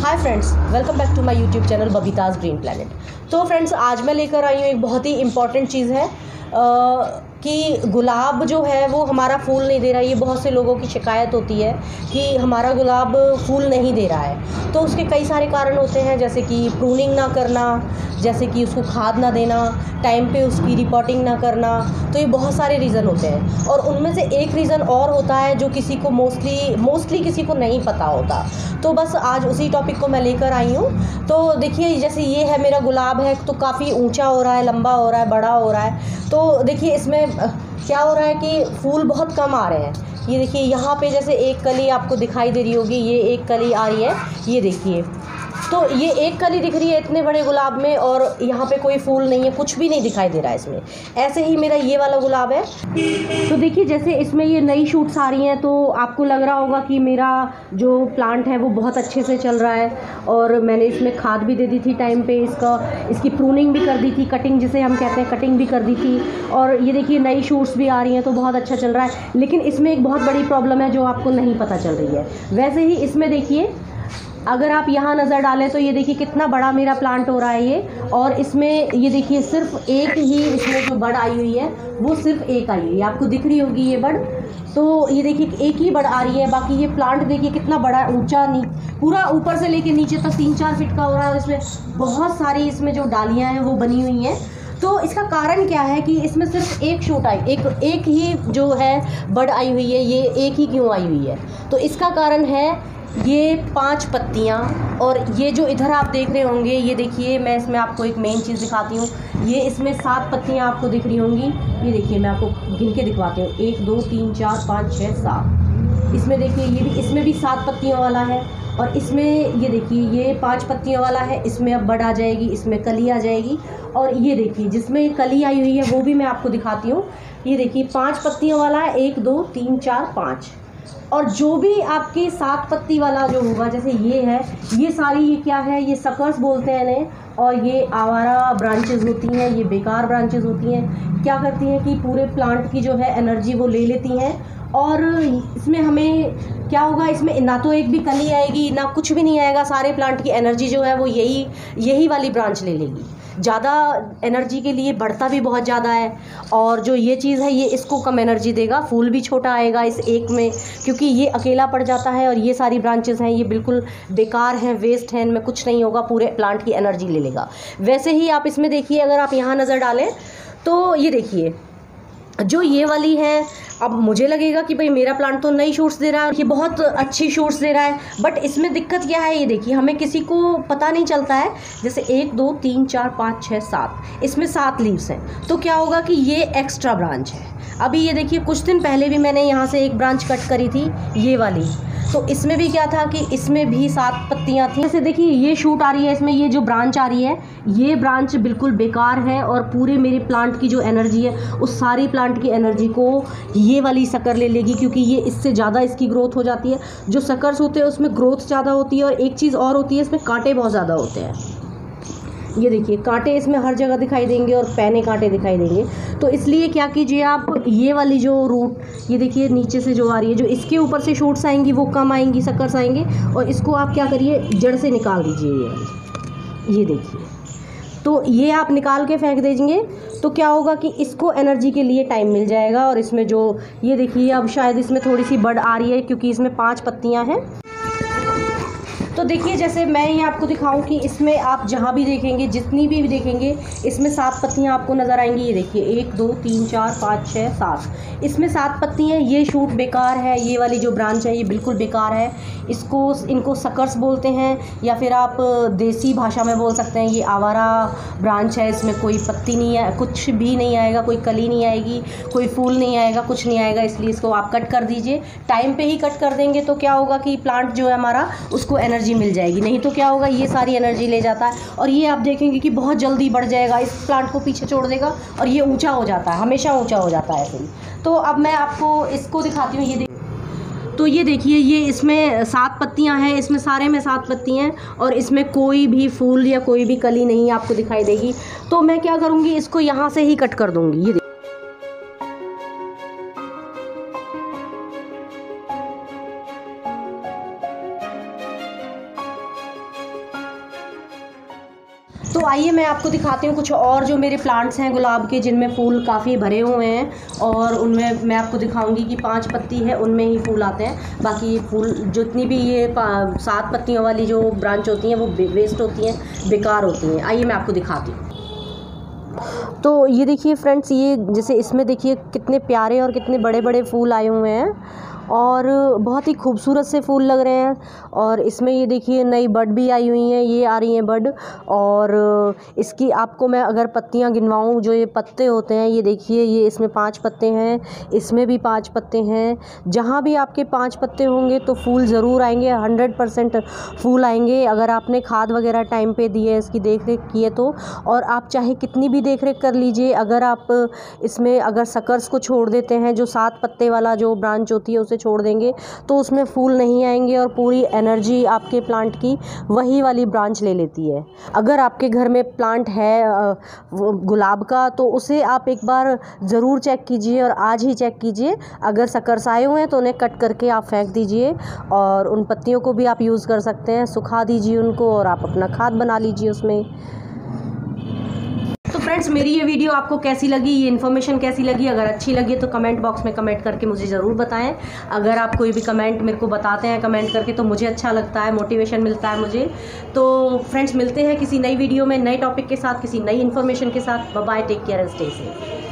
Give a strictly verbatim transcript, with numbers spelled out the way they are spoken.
Hi friends, welcome back to my YouTube channel Babita's green planet. तो friends, आज मैं लेकर आई हूँ एक बहुत ही इम्पॉर्टेंट चीज़ है आ, कि गुलाब जो है वो हमारा फूल नहीं दे रहा है। ये बहुत से लोगों की शिकायत होती है कि हमारा गुलाब फूल नहीं दे रहा है। तो उसके कई सारे कारण होते हैं, जैसे कि प्रूनिंग ना करना, जैसे कि उसको खाद ना देना, टाइम पे उसकी रिपोर्टिंग ना करना। तो ये बहुत सारे रीज़न होते हैं और उनमें से एक रीज़न और होता है जो किसी को मोस्टली मोस्टली किसी को नहीं पता होता। तो बस आज उसी टॉपिक को मैं लेकर आई हूँ। तो देखिए, जैसे ये है मेरा गुलाब है, तो काफ़ी ऊंचा हो रहा है, लंबा हो रहा है, बड़ा हो रहा है। तो देखिए इसमें क्या हो रहा है कि फूल बहुत कम आ रहे हैं। ये देखिए यहाँ पे जैसे एक कली आपको दिखाई दे रही होगी, ये एक कली आ रही है, ये देखिए। तो ये एक कली दिख रही है इतने बड़े गुलाब में, और यहाँ पे कोई फूल नहीं है, कुछ भी नहीं दिखाई दे रहा है इसमें। ऐसे ही मेरा ये वाला गुलाब है। तो देखिए जैसे इसमें ये नई शूट्स आ रही हैं, तो आपको लग रहा होगा कि मेरा जो प्लांट है वो बहुत अच्छे से चल रहा है, और मैंने इसमें खाद भी दे दी थी टाइम पे, इसका इसकी प्रूनिंग भी कर दी थी, कटिंग जिसे हम कहते हैं, कटिंग भी कर दी थी। और ये देखिए नई शूट्स भी आ रही हैं, तो बहुत अच्छा चल रहा है। लेकिन इसमें एक बहुत बड़ी प्रॉब्लम है जो आपको नहीं पता चल रही है। वैसे ही इसमें देखिए, अगर आप यहाँ नज़र डालें तो ये देखिए कितना बड़ा मेरा प्लांट हो रहा है ये। और इसमें ये देखिए सिर्फ एक ही इसमें जो बड़ आई हुई है वो सिर्फ एक आई हुई है, आपको दिख रही होगी ये बड़। तो ये देखिए एक ही बड़ आ रही है, बाकी ये प्लांट देखिए कितना बड़ा, ऊंचा, नी पूरा ऊपर से लेके नीचे तक तीन चार फीट का हो रहा है। और इसमें बहुत सारी इसमें जो डालियाँ हैं वो बनी हुई हैं। तो इसका कारण क्या है कि इसमें सिर्फ एक शूट आई, एक एक ही जो है बड़ आई हुई है, ये एक ही क्यों आई हुई है? तो इसका कारण है ये पांच पत्तियाँ। और ये जो इधर आप देख रहे होंगे, ये देखिए, मैं इसमें आपको एक मेन चीज़ दिखाती हूँ। ये इसमें सात पत्तियाँ आपको दिख रही होंगी, ये देखिए मैं आपको गिन के दिखवाती हूँ। एक दो तीन चार पाँच छः सात। इसमें देखिए ये भी, इसमें भी सात पत्तियों वाला है। और इसमें ये देखिए ये पांच पत्तियों वाला है, इसमें अब बड़ आ जाएगी, इसमें कली आ जाएगी। और ये देखिए जिसमें कली आई हुई है वो भी मैं आपको दिखाती हूँ। ये देखिए पाँच पत्तियों वाला है, एक दो तीन चार पाँच। और जो भी आपकी सात पत्ती वाला जो होगा, जैसे ये है, ये सारी ये क्या है, ये सकर्स बोलते हैं इन्हें। और ये आवारा ब्रांचेस होती हैं, ये बेकार ब्रांचेस होती हैं। क्या करती हैं कि पूरे प्लांट की जो है एनर्जी वो ले लेती हैं। और इसमें हमें क्या होगा, इसमें ना तो एक भी कली आएगी, ना कुछ भी नहीं आएगा। सारे प्लांट की एनर्जी जो है वो यही यही वाली ब्रांच ले लेगी। ज़्यादा एनर्जी के लिए बढ़ता भी बहुत ज़्यादा है, और जो ये चीज़ है ये इसको कम एनर्जी देगा। फूल भी छोटा आएगा इस एक में, क्योंकि ये अकेला पड़ जाता है। और ये सारी ब्रांचेस हैं ये बिल्कुल बेकार हैं, वेस्ट हैं, इनमें कुछ नहीं होगा, पूरे प्लांट की एनर्जी ले लेगा। वैसे ही आप इसमें देखिए, अगर आप यहाँ नज़र डालें तो ये देखिए जो ये वाली है, अब मुझे लगेगा कि भाई मेरा प्लांट तो नई शूट्स दे रहा है, ये बहुत अच्छी शूट्स दे रहा है। बट इसमें दिक्कत क्या है, ये देखिए हमें किसी को पता नहीं चलता है। जैसे एक दो तीन चार पाँच छः सात, इसमें सात लीव्स हैं। तो क्या होगा कि ये एक्स्ट्रा ब्रांच है। अभी ये देखिए कुछ दिन पहले भी मैंने यहाँ से एक ब्रांच कट करी थी, ये वाली। तो इसमें भी क्या था कि इसमें भी सात पत्तियाँ थी। जैसे देखिए ये शूट आ रही है, इसमें ये जो ब्रांच आ रही है ये ब्रांच बिल्कुल बेकार है, और पूरे मेरे प्लांट की जो एनर्जी है उस सारी प्लांट की एनर्जी को ये वाली शक्कर ले लेगी, क्योंकि ये इससे ज़्यादा इसकी ग्रोथ हो जाती है। जो शक्कर्स होते हैं उसमें ग्रोथ ज़्यादा होती है, और एक चीज़ और होती है, इसमें कांटे बहुत ज़्यादा होते हैं। ये देखिए कांटे इसमें हर जगह दिखाई देंगे, और पैने कांटे दिखाई देंगे। तो इसलिए क्या कीजिए आप, ये वाली जो रूट, ये देखिए नीचे से जो आ रही है, जो इसके ऊपर से शूट्स आएंगी वो कम आएंगी, शक्कर्स आएंगे, और इसको आप क्या करिए, जड़ से निकाल दीजिए ये वाली। ये देखिए, तो ये आप निकाल के फेंक दीजिए। तो क्या होगा कि इसको एनर्जी के लिए टाइम मिल जाएगा। और इसमें जो ये देखिए, अब शायद इसमें थोड़ी सी बड़ आ रही है, क्योंकि इसमें पाँच पत्तियाँ हैं। तो देखिए जैसे मैं ये आपको दिखाऊं कि इसमें आप जहाँ भी देखेंगे, जितनी भी देखेंगे, इसमें सात पत्तियाँ आपको नज़र आएंगी। ये देखिए एक दो तीन चार पाँच छः सात, इसमें सात पत्तियाँ। ये शूट बेकार है, ये वाली जो ब्रांच है ये बिल्कुल बेकार है। इसको इनको सकर्स बोलते हैं, या फिर आप देसी भाषा में बोल सकते हैं ये आवारा ब्रांच है। इसमें कोई पत्ती नहीं है, कुछ भी नहीं आएगा, कोई कली नहीं आएगी, कोई फूल नहीं आएगा, कुछ नहीं आएगा। इसलिए इसको आप कट कर दीजिए। टाइम पे ही कट कर देंगे तो क्या होगा कि प्लांट जो है हमारा, उसको एनर्जी मिल जाएगी। नहीं तो क्या होगा, ये सारी एनर्जी ले जाता है, और ये आप देखेंगे कि बहुत जल्दी बढ़ जाएगा, इस प्लांट को पीछे छोड़ देगा, और ये ऊंचा हो जाता है, हमेशा ऊंचा हो जाता है ऐसे ही। तो अब मैं आपको इसको दिखाती हूँ। ये तो ये देखिए, ये इसमें सात पत्तियां हैं, इसमें सारे में सात पत्तियां हैं, और इसमें कोई भी फूल या कोई भी कली नहीं आपको दिखाई देगी। तो मैं क्या करूँगी, इसको यहाँ से ही कट कर दूँगी। ये तो आइए मैं आपको दिखाती हूँ कुछ और जो मेरे प्लांट्स हैं गुलाब के, जिनमें फूल काफ़ी भरे हुए हैं और उनमें मैं आपको दिखाऊंगी कि पांच पत्ती है उनमें ही फूल आते हैं। बाकी फूल जितनी भी ये सात पत्तियों वाली जो ब्रांच होती हैं वो वेस्ट होती हैं, बेकार होती हैं। आइए मैं आपको दिखाती हूँ। तो ये देखिए फ्रेंड्स, ये जैसे इसमें देखिए कितने प्यारे और कितने बड़े बड़े फूल आए हुए हैं और बहुत ही खूबसूरत से फूल लग रहे हैं। और इसमें ये देखिए नई बड भी आई हुई हैं, ये आ रही हैं बड। और इसकी आपको मैं अगर पत्तियां गिनवाऊं, जो ये पत्ते होते हैं, ये देखिए ये इसमें पांच पत्ते हैं, इसमें भी पांच पत्ते हैं। जहां भी आपके पांच पत्ते होंगे तो फूल ज़रूर आएंगे, हंड्रेड परसेंट फूल आएंगे अगर आपने खाद वगैरह टाइम पे दी है, इसकी देख रेख की है तो। और आप चाहे कितनी भी देख रेख कर लीजिए, अगर आप इसमें अगर सकर्स को छोड़ देते हैं, जो सात पत्ते वाला जो ब्रांच होती है उसे छोड़ देंगे, तो उसमें फूल नहीं आएंगे और पूरी एनर्जी आपके प्लांट की वही वाली ब्रांच ले लेती है। अगर आपके घर में प्लांट है गुलाब का तो उसे आप एक बार ज़रूर चेक कीजिए और आज ही चेक कीजिए। अगर सकर्स आए हुए हैं तो उन्हें कट करके आप फेंक दीजिए और उन पत्तियों को भी आप यूज़ कर सकते हैं, सुखा दीजिए उनको और आप अपना खाद बना लीजिए उसमें। तो फ्रेंड्स, मेरी ये वीडियो आपको कैसी लगी, ये इन्फॉर्मेशन कैसी लगी? अगर अच्छी लगी तो कमेंट बॉक्स में कमेंट करके मुझे ज़रूर बताएं। अगर आप कोई भी कमेंट मेरे को बताते हैं कमेंट करके तो मुझे अच्छा लगता है, मोटिवेशन मिलता है मुझे। तो फ्रेंड्स, मिलते हैं किसी नई वीडियो में नए टॉपिक के साथ, किसी नई इन्फॉर्मेशन के साथ। Bye bye, take care and stay safe.